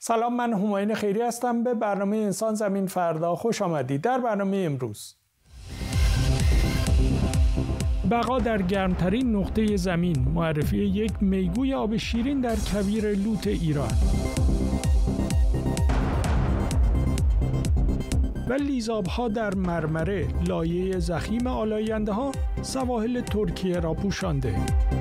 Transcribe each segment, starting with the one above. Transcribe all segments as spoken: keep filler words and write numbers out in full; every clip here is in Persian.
سلام، من همایون خیری هستم. به برنامه انسان زمین فردا خوش آمدید. در برنامه امروز بقا در گرمترین نقطه زمین، معرفی یک میگوی آب شیرین در کویر لوت ایران و لیزاب‌ها در مرمره، لایه ضخیم آلاینده‌ها سواحل ترکیه را پوشانده.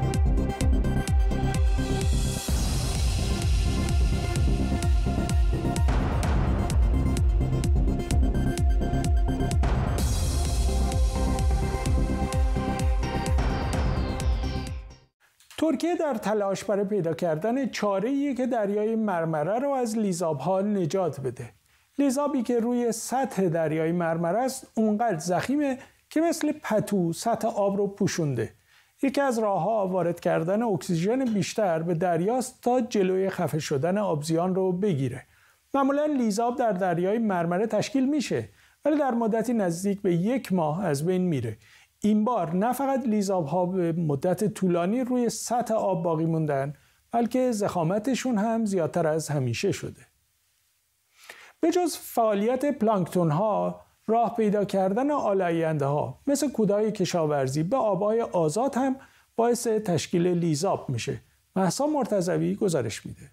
ترکیه در تلاش برای پیدا کردن چاره‌ای که دریای مرمره را از لیزاب‌ها نجات بده. لیزابی که روی سطح دریای مرمره است اونقدر ضخیمه که مثل پتو سطح آب رو پوشونده. یکی از راه‌ها وارد کردن اکسیژن بیشتر به دریاست تا جلوی خفه شدن آبزیان رو بگیره. معمولا لیزاب در دریای مرمره تشکیل میشه ولی در مدتی نزدیک به یک ماه از بین میره. این بار نه فقط لیزاب‌ها به مدت طولانی روی سطح آب باقی موندن، بلکه ضخامتشون هم زیادتر از همیشه شده. به جز فعالیت پلانکتون‌ها، راه پیدا کردن آلاینده‌ها مثل کودهای کشاورزی به آب‌های آزاد هم باعث تشکیل لیزاب میشه. مهسا مرتضوی گزارش میده.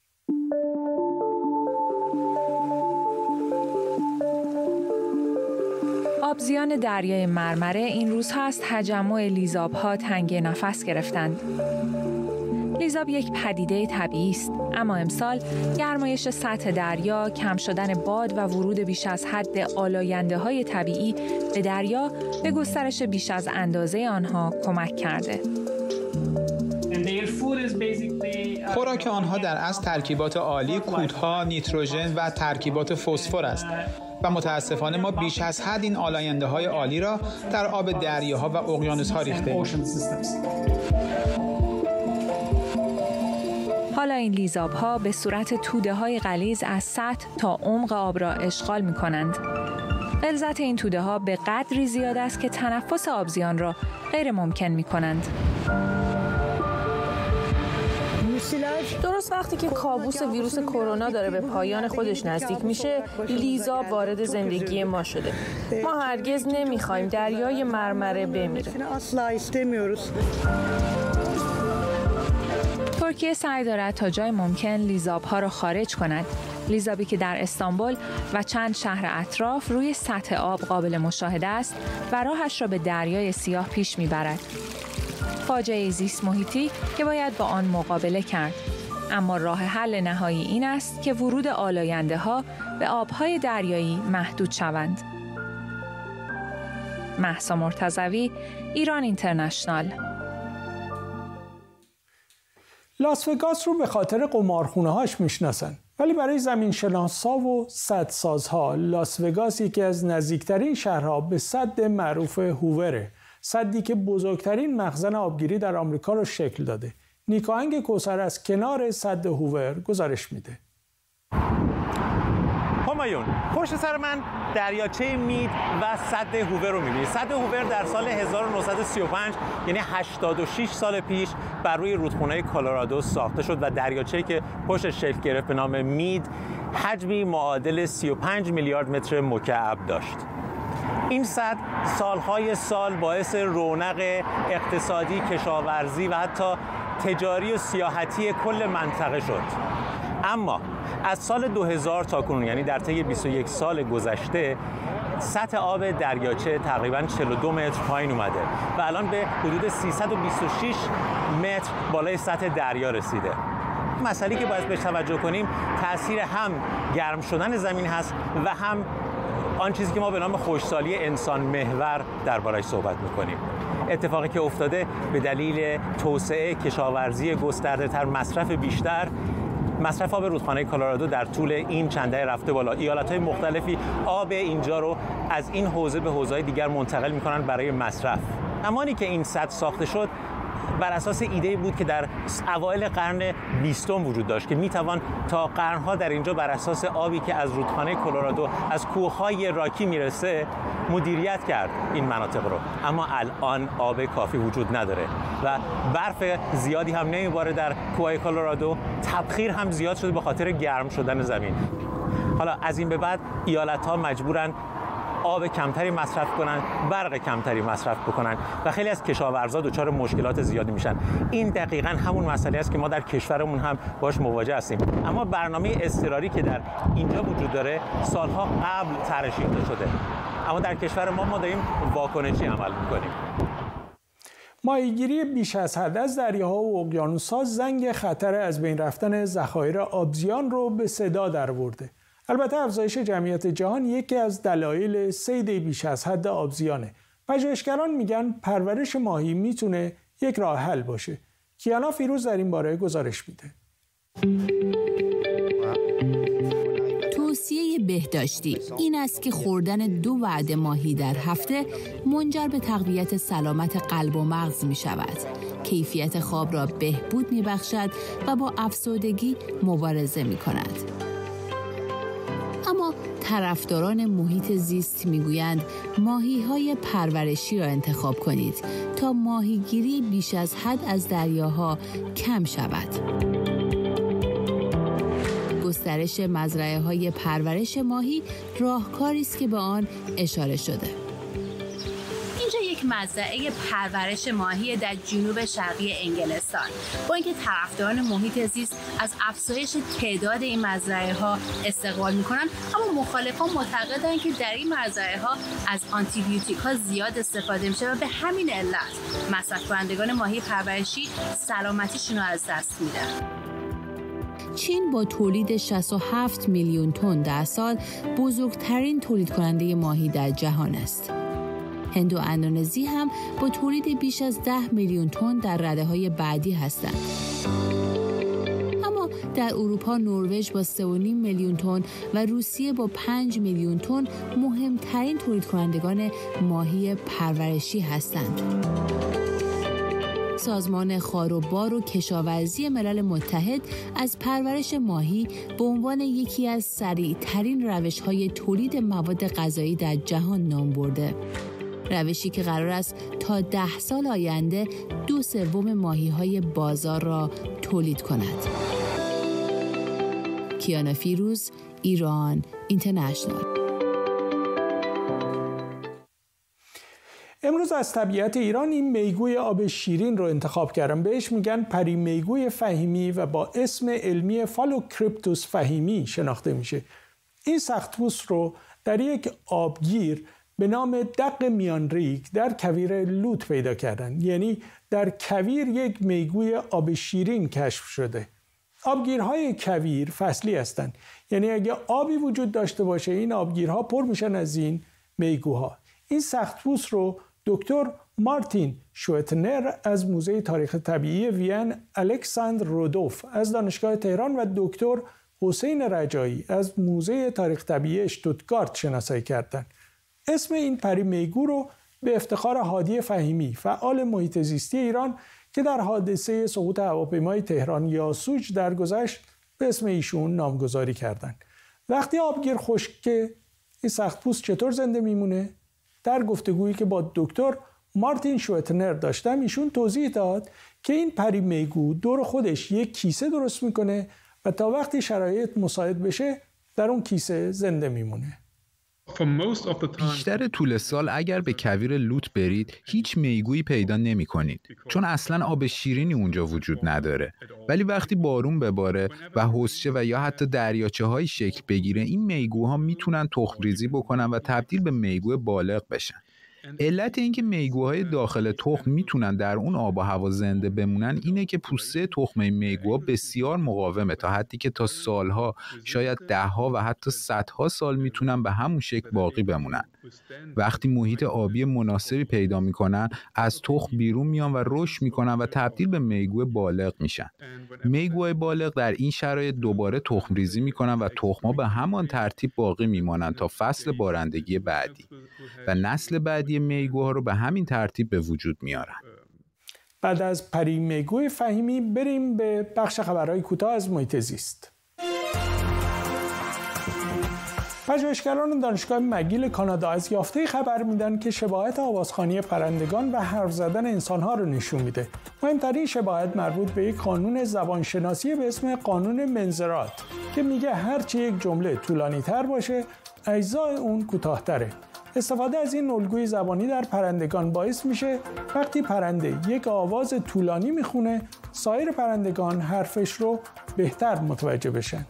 آبزیان دریای مرمره این روزها از تجمع لیزاب‌ها تنگ نفس گرفتند. لیزاب یک پدیده طبیعی است، اما امسال گرمایش سطح دریا، کم شدن باد و ورود بیش از حد آلاینده‌های طبیعی به دریا به گسترش بیش از اندازه آنها کمک کرده. خوراک آنها در اصل ترکیبات آلی، کودها، نیتروژن و ترکیبات فسفر است و متاسفانه ما بیش از حد این آلاینده‌های آلی را در آب دریاها و اقیانوس‌ها ریخته‌ایم. حالا این لیزاب‌ها به صورت توده‌های غلیظ از سطح تا عمق آب را اشغال می‌کنند. غلظت این توده‌ها به قدری زیاد است که تنفس آبزیان را غیر ممکن می‌کنند. درست وقتی که کابوس ویروس کرونا داره به پایان خودش نزدیک میشه، لیزاب وارد زندگی ما شده. ما هرگز نمیخوایم دریای مرمره بمیره. ترکیه سعی دارد تا جای ممکن لیزاب‌ها را خارج کند. لیزابی که در استانبول و چند شهر اطراف روی سطح آب قابل مشاهده است و راهش را به دریای سیاه پیش میبرد. فاجعه زیست محیطی که باید با آن مقابله کرد. اما راه حل نهایی این است که ورود آلاینده‌ها به آب‌های دریایی محدود شوند. مهسا مرتضوی، ایران اینترنشنال. لاس وگاس رو به خاطر قمارخونه‌هاش میشناسن، ولی برای زمینشناسا و سدسازها لاس وگاس یکی از نزدیکترین شهرها به سد معروف هووره، سدی که بزرگترین مخزن آبگیری در آمریکا رو شکل داده. نیکاهنگ کوثر از کنار سد هوور گزارش میده. همایون، پشت سر من دریاچه مید و سد هوور رو می‌بینید. سد هوور در سال هزار و نهصد و سی و پنج یعنی هشتاد و شش سال پیش بر روی رودخانه کلرادو ساخته شد و دریاچه‌ای که پشتش شکل گرفت به نام مید حجمی معادل سی و پنج میلیارد متر مکعب داشت. این سد سالهای سال باعث رونق اقتصادی، کشاورزی و حتی تجاری و سیاحتی کل منطقه شد. اما از سال دو هزار تا کنون، یعنی در طی بیست و یک سال گذشته، سطح آب دریاچه تقریباً چهل و دو متر پایین اومده و الان به حدود سیصد و بیست و شش متر بالای سطح دریا رسیده. مسئله‌ای که باید بهش توجه کنیم تأثیر هم گرم شدن زمین هست و هم آن چیزی که ما به نام خشکسالی انسان محور درباره‌اش صحبت می‌کنیم. اتفاقی که افتاده به دلیل توسعه کشاورزی گسترده‌تر، مصرف بیشتر، مصرف آب رودخانه کلرادو در طول این چند دهه رفته بالا. ایالت‌های مختلفی آب اینجا رو از این حوزه به حوزه‌های دیگر منتقل می‌کنن برای مصرف. زمانی که این سد ساخته شد بر اساس ایده‌ای بود که در اوایل قرن بیستم وجود داشت که میتوان تا قرنها در اینجا بر اساس آبی که از رودخانه کلرادو از کوههای راکی میرسه مدیریت کرد این مناطق رو. اما الان آب کافی وجود نداره و برف زیادی هم نمیباره در کوههای کلرادو. تبخیر هم زیاد شده به خاطر گرم شدن زمین. حالا از این به بعد ایالت‌ها مجبورن آب کمتری مصرف کنن، برق کمتری مصرف بکنن و خیلی از کشاورزا دچار مشکلات زیادی میشن. این دقیقاً همون مسئله است که ما در کشورمون هم باش مواجه هستیم. اما برنامه اضطراری که در اینجا وجود داره سالها قبل طرح شده، اما در کشور ما ما داریم واکنشی عمل میکنیم. ماهیگیری بیش از حد از دریاها و اقیانوس‌ها زنگ خطر از بین رفتن ذخایر آبزیان رو به صدا درآورده. البته افزایش جمعیت جهان یکی از دلایل صید بیش از حد آبزیانه. پژوهشگران میگن پرورش ماهی میتونه یک راه حل باشه. کیانا فیروز در این باره گزارش میده. توصیه بهداشتی این است که خوردن دو وعده ماهی در هفته منجر به تقویت سلامت قلب و مغز می شود. کیفیت خواب را بهبود می بخشد و با افسردگی مبارزه می کند. اما طرفداران محیط زیست میگویند ماهی‌های پرورشی را انتخاب کنید تا ماهیگیری بیش از حد از دریاها کم شود. گسترش مزرعه‌های پرورش ماهی راهکاری است که به آن اشاره شده. اینجا یک مزرعه پرورش ماهی در جنوب شرقی انگلستان. با اینکه طرفداران محیط زیست از افزایش تعداد این مزرعه‌ها استقبال می‌کنند، اما مخالفان معتقدند که در این مزرعه‌ها از آنتی‌بیوتیک‌ها زیاد استفاده میشه و به همین علت مصرف کنندگان ماهی پرورشی سلامتیشون رو از دست میدن. چین با تولید شصت و هفت میلیون تن در سال بزرگترین تولید کننده ماهی در جهان است. هند و اندونزی هم با تولید بیش از ده میلیون تن در رده‌های بعدی هستند. اما در اروپا نروژ با سه و نیم میلیون تن و روسیه با پنج میلیون تن مهمترین تولید کنندگان ماهی پرورشی هستند. سازمان خار و بار و کشاورزی ملل متحد از پرورش ماهی به عنوان یکی از سریع‌ترین روش‌های تولید مواد غذایی در جهان نام برده. روشی که قرار است تا ده سال آینده دو سوم ماهی‌های بازار را تولید کند. کیانا فیروز، ایران اینترنشنال. امروز از طبیعت ایران این میگوی آب شیرین رو انتخاب کردم. بهش میگن پری میگوی فهیمی و با اسم علمی فالوکریپتوس فهیمی شناخته میشه. این سخت‌پوست رو در یک آبگیر به نام دق میانریگ در کویر لوت پیدا کردن. یعنی در کویر یک میگوی آب شیرین کشف شده. آبگیرهای کویر فصلی هستند. یعنی اگه آبی وجود داشته باشه این آبگیرها پر میشن از این میگوها. این سخت‌پوست رو دکتر مارتین شوئتنر از موزه تاریخ طبیعی وین، الکساندر رودوف از دانشگاه تهران و دکتر حسین رجایی از موزه تاریخ طبیعی اشتوتگارت شناسایی کردند. اسم این پری میگو رو به افتخار هادی فهیمی، فعال محیط زیستی ایران که در حادثه سقوط هواپیمای تهران یاسوج درگذشت به اسم ایشون نامگذاری کردند. وقتی آبگیر خشکه این سخت‌پوست چطور زنده میمونه؟ در گفتگویی که با دکتر مارتین شوئتنر داشتم ایشون توضیح داد که این پری میگو دور خودش یک کیسه درست میکنه و تا وقتی شرایط مساعد بشه در اون کیسه زنده میمونه. بیشتر طول سال اگر به کویر لوت برید هیچ میگویی پیدا نمی کنید چون اصلا آب شیرینی اونجا وجود نداره. ولی وقتی بارون بباره و حوضچه و یا حتی دریاچه های شکل بگیره این میگوها میتونن تخم ریزی بکنن و تبدیل به میگو بالغ بشن. علت اینکه میگوهای داخل تخم میتونن در اون آب و هوا زنده بمونن اینه که پوسته تخم میگوها بسیار مقاومه تا حدی که تا سالها شاید دهها و حتی صدها سال میتونن به همون شکل باقی بمونن. وقتی محیط آبی مناسبی پیدا میکنن از تخم بیرون میان و رشد میکنن و تبدیل به میگو بالغ میشن. میگوهای بالغ در این شرایط دوباره تخم ریزی میکنن و تخم‌ها به همان ترتیب باقی میمانن تا فصل بارندگی بعدی و نسل بعدی میگوها رو به همین ترتیب به وجود میارن. بعد از پری میگوی فهیمی بریم به بخش خبرهای کوتاه از محیط زیست. پژوهشگران دانشگاه مگیل کانادا از یافته خبر میدن که شباهت آوازخوانی پرندگان و حرف زدن انسانها رو نشون میده. مهمترین شباهت مربوط به یک قانون زبانشناسی به اسم قانون منزرات که میگه هرچی یک جمله طولانی تر باشه، اجزای اون کوتاه‌تره. استفاده از این الگوی زبانی در پرندگان باعث میشه وقتی پرنده یک آواز طولانی میخونه، سایر پرندگان حرفش رو بهتر متوجه بشن.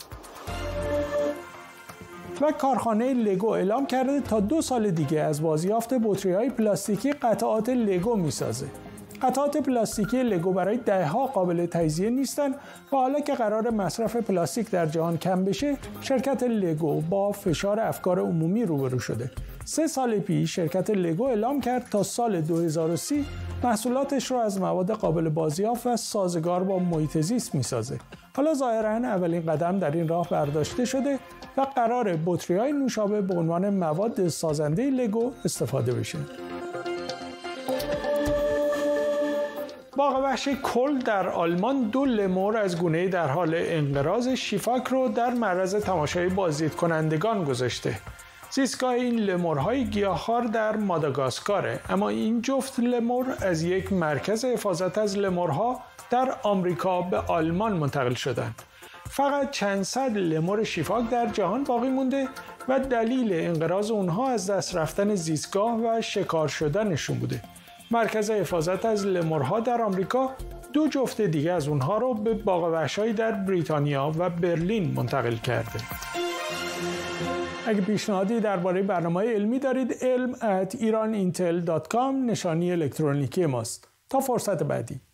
و کارخانه لگو اعلام کرده تا دو سال دیگه از بازیافت بطری‌های پلاستیکی قطعات لگو میسازه. قطعات پلاستیکی لگو برای دهه‌ها قابل تجزیه نیستن و حالا که قرار مصرف پلاستیک در جهان کم بشه، شرکت لگو با فشار افکار عمومی روبرو شده. سه سال پیش شرکت لگو اعلام کرد تا سال دو هزار و سی محصولاتش رو از مواد قابل بازیافت و سازگار با محیط زیست میسازه. حالا ظاهراً اولین قدم در این راه برداشته شده و قرار بطری‌های نوشابه به عنوان مواد سازنده لگو استفاده بشه. باغ وحش کل در آلمان دو لمور از گونه‌ای در حال انقراض شیفاک رو در معرض تماشای بازدید کنندگان گذاشته. زیستگاه این لمورهای گیاهخوار در ماداگاسکاره، اما این جفت لمور از یک مرکز حفاظت از لمورها در آمریکا به آلمان منتقل شدند. فقط چند صد لمور شیفاک در جهان باقی مونده و دلیل انقراض اونها از دست رفتن زیستگاه و شکار شدنشون بوده. مرکز حفاظت از لمورها در آمریکا دو جفت دیگه از اونها رو به باغ وحش‌هایی در بریتانیا و برلین منتقل کرده. اگه پیشنهادی درباره برنامه‌های علمی دارید، علم ات ایران اینتل دات کام نشانی الکترونیکی ماست. تا فرصت بعدی.